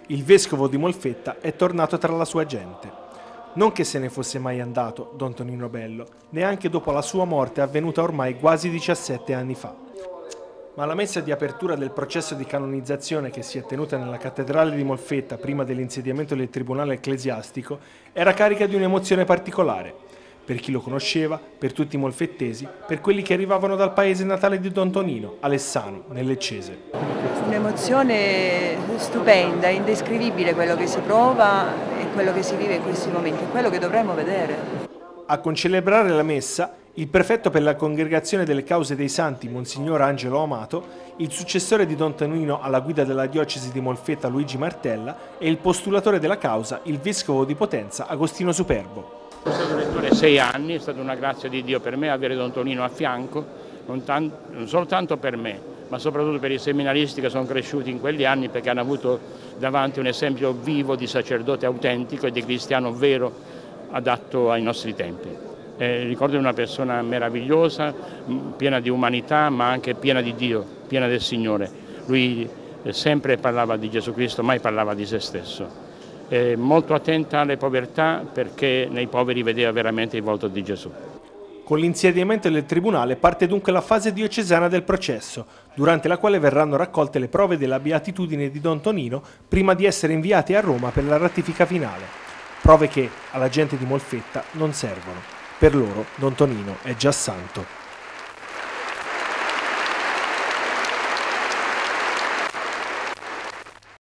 il vescovo di Molfetta è tornato tra la sua gente. Non che se ne fosse mai andato, don Tonino Bello, neanche dopo la sua morte avvenuta ormai quasi 17 anni fa. Ma la messa di apertura del processo di canonizzazione che si è tenuta nella cattedrale di Molfetta prima dell'insediamento del tribunale ecclesiastico era carica di un'emozione particolare, per chi lo conosceva, per tutti i molfettesi, per quelli che arrivavano dal paese natale di don Tonino, Alessano, nel Leccese. Un'emozione stupenda, indescrivibile quello che si prova e quello che si vive in questi momenti, è quello che dovremmo vedere. A concelebrare la messa, il prefetto per la Congregazione delle Cause dei Santi, Monsignor Angelo Amato, il successore di don Tonino alla guida della diocesi di Molfetta, Luigi Martella, e il postulatore della causa, il vescovo di Potenza, Agostino Superbo. Sono stato rettore 6 anni, è stata una grazia di Dio per me avere don Tonino a fianco, non soltanto per me, ma soprattutto per i seminaristi che sono cresciuti in quegli anni, perché hanno avuto davanti un esempio vivo di sacerdote autentico e di cristiano vero, adatto ai nostri tempi. Ricordo una persona meravigliosa, piena di umanità, ma anche piena di Dio, piena del Signore. Lui sempre parlava di Gesù Cristo, mai parlava di se stesso. Molto attenta alle povertà, perché nei poveri vedeva veramente il volto di Gesù. Con l'insediamento del tribunale parte dunque la fase diocesana del processo, durante la quale verranno raccolte le prove della beatitudine di don Tonino prima di essere inviate a Roma per la ratifica finale. Prove che alla gente di Molfetta non servono. Per loro don Tonino è già santo.